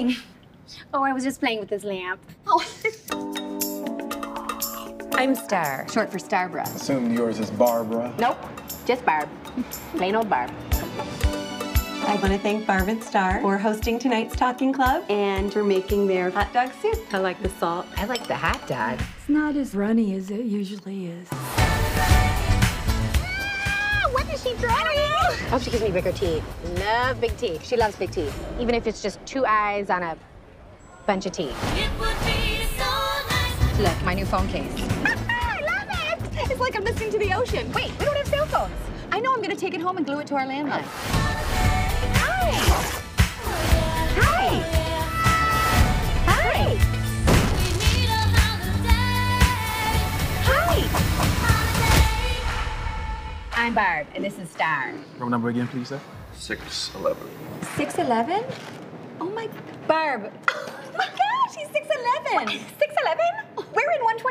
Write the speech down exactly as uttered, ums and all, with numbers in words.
doing? Oh, I was just playing with this lamp. Oh. I'm Star. Short for Starbra. Assume yours is Barbara. Nope, just Barb. Plain old Barb. I want to thank Barb and Star for hosting tonight's Talking Club and for making their hot dog soup. I like the salt. I like the hot dog. It's not as runny as it usually is. Ah, what is she drawing? I hope she gives me bigger teeth. Love big teeth. She loves big teeth. Even if it's just two eyes on a bunch of teeth. It would be so nice. Look, my new phone case. I love it! It's like I'm listening to the ocean. Wait, we don't have cell phones. I know I'm gonna take it home and glue it to our landline. Hi! Hi! Hi! Hi! I'm Barb, and this is Star. Room number again, please, sir? six eleven. six eleven? Oh my... Barb. Oh my gosh, he's six eleven! six eleven? We're in one